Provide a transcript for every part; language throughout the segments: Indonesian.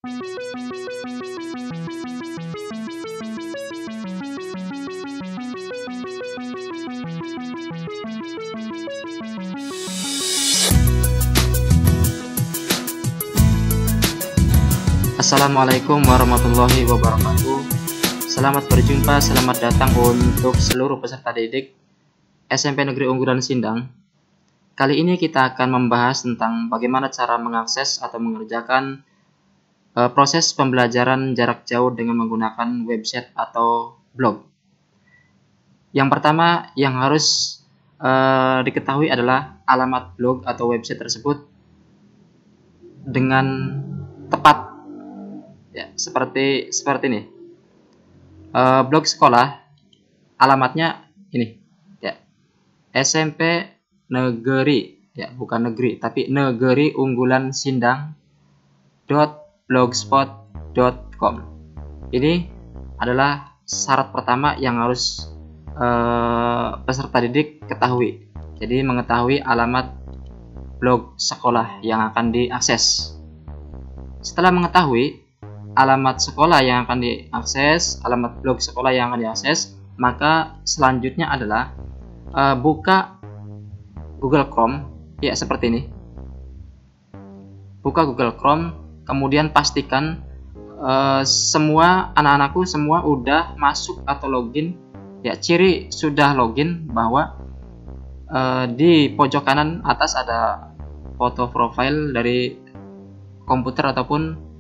Assalamualaikum warahmatullahi wabarakatuh. Selamat berjumpa, selamat datang untuk seluruh peserta didik SMP Negeri Unggulan Sindang. Kali ini kita akan membahas tentang bagaimana cara mengakses atau mengerjakan proses pembelajaran jarak jauh dengan menggunakan website atau blog. Yang pertama yang harus diketahui adalah alamat blog atau website tersebut dengan tepat. Ya, seperti ini. Blog sekolah alamatnya ini ya, SMP Negeri, ya bukan negeri tapi Negeri Unggulan Sindang .blogspot.com. Ini adalah syarat pertama yang harus peserta didik ketahui. Jadi mengetahui alamat blog sekolah yang akan diakses. Setelah mengetahui alamat sekolah yang akan diakses, alamat blog sekolah yang akan diakses, maka selanjutnya adalah buka Google Chrome, ya seperti ini. Buka Google Chrome, kemudian pastikan semua anak-anakku semua udah masuk atau login. Ya, ciri sudah login bahwa di pojok kanan atas ada foto profil dari komputer ataupun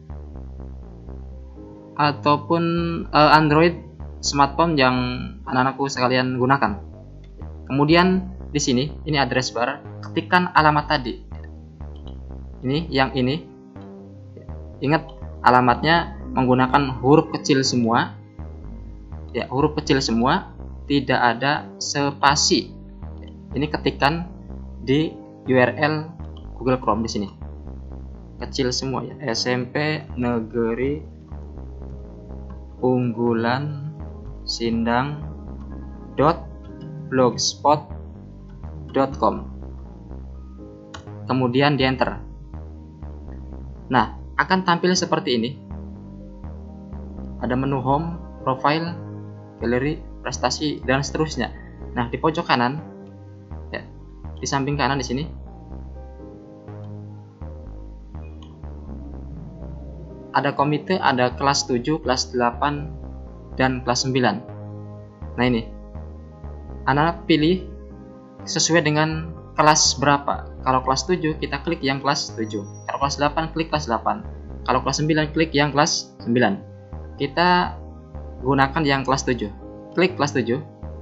Android smartphone yang anak-anakku sekalian gunakan. Kemudian di sini, ini address bar, ketikkan alamat tadi. Ini, yang ini. Ingat, alamatnya menggunakan huruf kecil semua. Ya, huruf kecil semua, tidak ada spasi. Ini ketikkan di URL Google Chrome di sini. Kecil semua ya, SMP Negeri Unggulan Sindang .blogspot.com. Kemudian di enter. Nah, akan tampil seperti ini. Ada menu home, profile, galeri, prestasi, dan seterusnya. Nah, di pojok kanan, ya, di samping kanan di sini, ada komite, ada kelas 7, kelas 8, dan kelas 9. Nah ini, anak pilih sesuai dengan kelas berapa. Kalau kelas 7, kita klik yang kelas 7. Kalau kelas 8, klik kelas 8. Kalau kelas 9, klik yang kelas 9. Kita gunakan yang kelas 7. Klik kelas 7.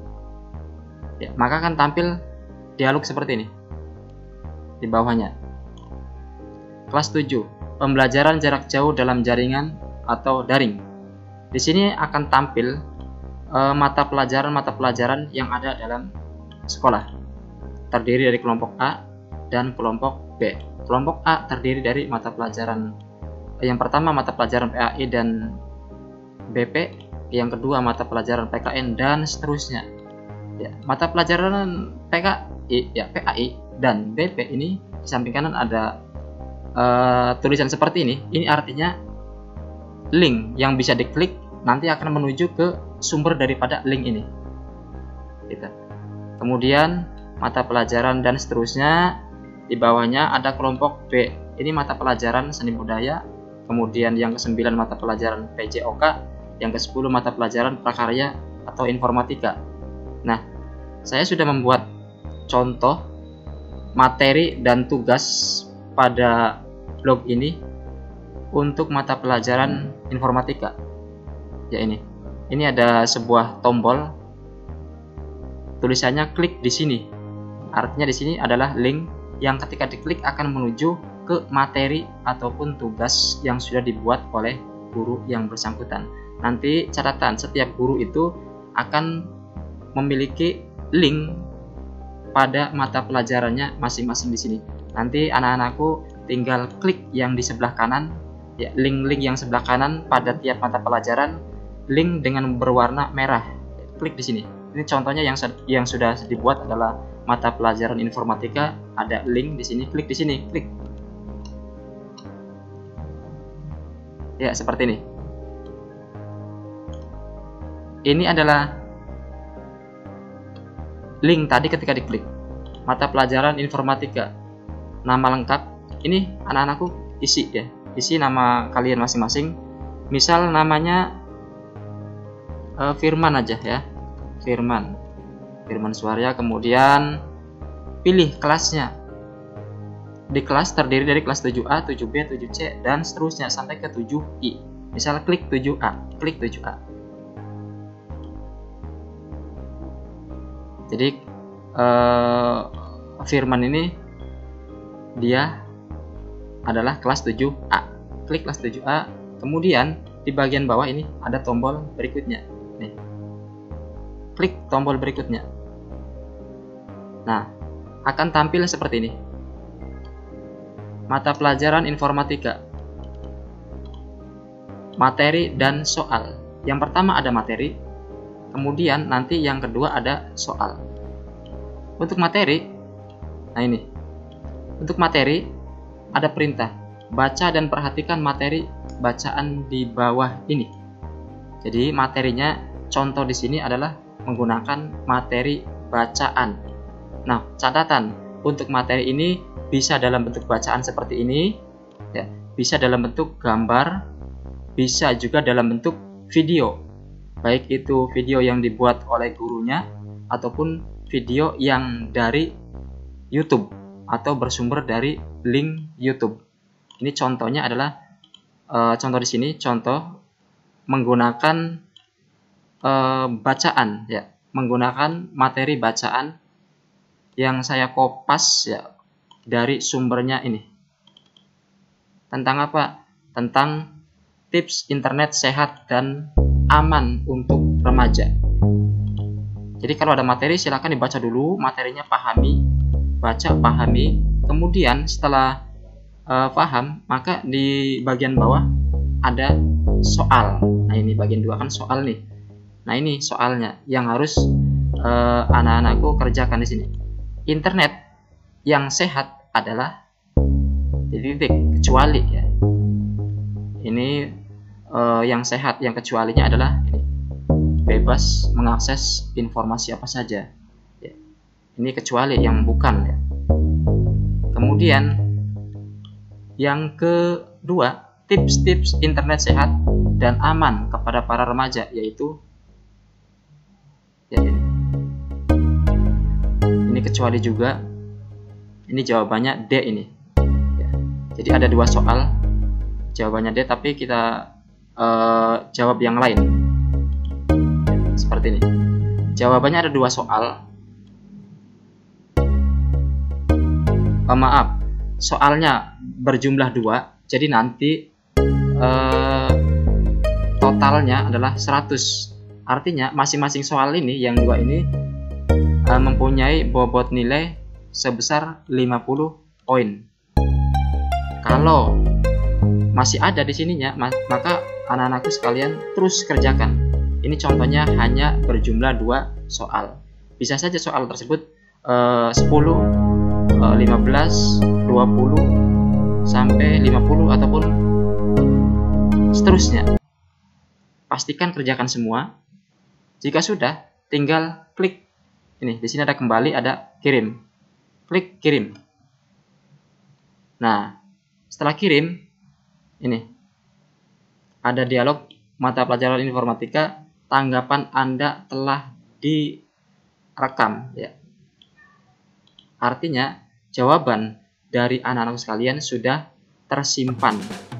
Ya, maka akan tampil dialog seperti ini. Di bawahnya. Kelas 7. Pembelajaran jarak jauh dalam jaringan atau daring. Di sini akan tampil mata pelajaran yang ada dalam sekolah. Terdiri dari kelompok A dan kelompok B. Kelompok A terdiri dari mata pelajaran yang pertama mata pelajaran PAI dan BP, yang kedua mata pelajaran PKN dan seterusnya. Ya, mata pelajaran PKI, ya PAI dan BP ini di samping kanan ada tulisan seperti ini. Ini artinya link yang bisa diklik nanti akan menuju ke sumber daripada link ini. Gitu. Kemudian mata pelajaran dan seterusnya. Di bawahnya ada kelompok B. Ini mata pelajaran seni budaya. Kemudian yang ke-9 mata pelajaran PJOK. Yang ke-10 mata pelajaran prakarya atau informatika. Nah, saya sudah membuat contoh materi dan tugas pada blog ini untuk mata pelajaran informatika. Ya ini ada sebuah tombol tulisannya klik di sini. Artinya di sini adalah link yang ketika diklik akan menuju ke materi ataupun tugas yang sudah dibuat oleh guru yang bersangkutan. Nanti catatan, setiap guru itu akan memiliki link pada mata pelajarannya masing-masing di sini. Nanti anak-anakku tinggal klik yang di sebelah kanan, ya, link-link yang sebelah kanan pada tiap mata pelajaran, link dengan berwarna merah. Klik di sini. Ini contohnya yang sudah dibuat adalah mata pelajaran informatika, ada link di sini, klik di sini, klik. Ya, seperti ini. Ini adalah link tadi ketika diklik. Mata pelajaran informatika. Nama lengkap. Ini anak-anakku isi ya. Isi nama kalian masing-masing. Misal namanya Firman aja ya. Firman Suarya. Kemudian pilih kelasnya. Di kelas terdiri dari kelas 7A, 7B, 7C, dan seterusnya sampai ke 7I. Misal klik 7A, klik 7A. Jadi Firman ini dia adalah kelas 7A. Klik kelas 7A, kemudian di bagian bawah ini ada tombol berikutnya. Nih. Klik tombol berikutnya. Nah, akan tampil seperti ini. Mata pelajaran informatika. Materi dan soal. Yang pertama ada materi, kemudian nanti yang kedua ada soal. Untuk materi, nah ini. Untuk materi ada perintah, baca dan perhatikan materi bacaan di bawah ini. Jadi materinya contoh di sini adalah menggunakan materi bacaan. Nah, catatan untuk materi ini bisa dalam bentuk bacaan seperti ini, ya, bisa dalam bentuk gambar, bisa juga dalam bentuk video. Baik itu video yang dibuat oleh gurunya ataupun video yang dari YouTube atau bersumber dari link YouTube. Ini contohnya adalah contoh di sini, contoh menggunakan bacaan, ya, menggunakan materi bacaan yang saya kopas ya dari sumbernya ini. Tentang apa? Tentang tips internet sehat dan aman untuk remaja. Jadi kalau ada materi silakan dibaca dulu materinya, pahami, baca, pahami. Kemudian setelah paham, maka di bagian bawah ada soal. Nah, ini bagian 2 kan soal nih. Nah, ini soalnya yang harus anak-anakku kerjakan di sini. Internet yang sehat adalah titik kecuali ya. Ini yang sehat, yang kecualinya adalah ini, bebas mengakses informasi apa saja. Ya. Ini kecuali yang bukan ya. Kemudian yang kedua, tips-tips internet sehat dan aman kepada para remaja, yaitu ya ini kecuali juga. Ini jawabannya D ini. Ya. Jadi ada 2 soal, jawabannya D, tapi kita jawab yang lain. Ya, seperti ini. Jawabannya ada 2 soal. Maaf, soalnya berjumlah 2. Jadi nanti totalnya adalah 100. Artinya masing-masing soal ini, yang 2 ini mempunyai bobot nilai sebesar 50 poin. Kalau masih ada di sininya, maka anak-anakku sekalian terus kerjakan. Ini contohnya hanya berjumlah 2 soal. Bisa saja soal tersebut 10, 15, 20 sampai 50 ataupun seterusnya. Pastikan kerjakan semua. Jika sudah, tinggal klik ini. Di sini ada kembali, ada kirim. Klik kirim. Nah, setelah kirim, ini ada dialog mata pelajaran informatika. Tanggapan Anda telah direkam. Ya. Artinya jawaban dari anak-anak sekalian sudah tersimpan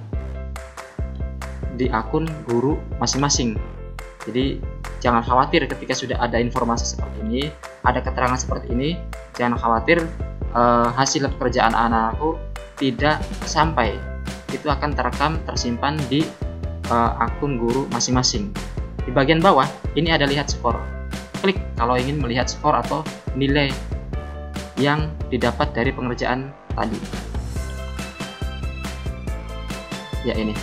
di akun guru masing-masing. Jadi jangan khawatir ketika sudah ada informasi seperti ini, ada keterangan seperti ini, jangan khawatir hasil pekerjaan anak-anakku tidak sampai. Itu akan terekam, tersimpan di akun guru masing-masing. Di bagian bawah ini ada lihat skor. Klik kalau ingin melihat skor atau nilai yang didapat dari pengerjaan tadi. Ya, ini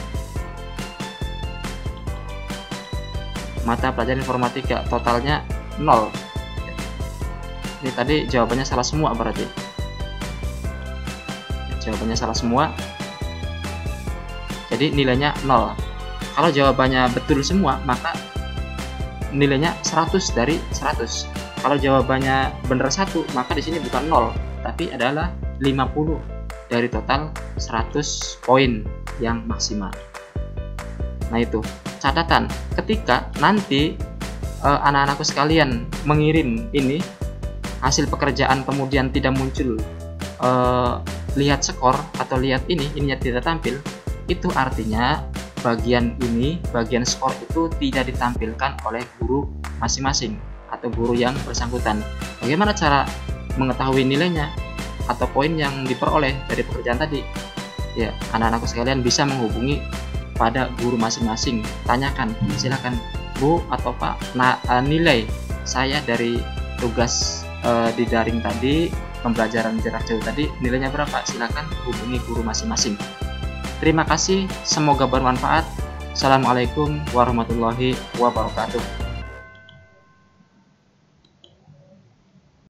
mata pelajaran informatika totalnya 0. Ini tadi jawabannya salah semua, berarti jawabannya salah semua. jadi nilainya 0. Kalau jawabannya betul semua, maka nilainya 100 dari 100. Kalau jawabannya benar 1, maka di sini bukan 0, tapi adalah 50 dari total 100 poin yang maksimal. Nah, itu catatan ketika nanti anak-anakku sekalian mengirim ini hasil pekerjaan, kemudian tidak muncul lihat skor atau lihat ininya tidak tampil, itu artinya bagian skor itu tidak ditampilkan oleh guru masing-masing atau guru yang bersangkutan. Bagaimana cara mengetahui nilainya atau poin yang diperoleh dari pekerjaan tadi? Ya, anak-anakku sekalian bisa menghubungi pada guru masing-masing, tanyakan, silakan Bu atau Pak, nilai saya dari tugas di daring tadi, pembelajaran jarak jauh tadi, nilainya berapa? Silakan hubungi guru masing-masing. Terima kasih, semoga bermanfaat. Assalamualaikum warahmatullahi wabarakatuh.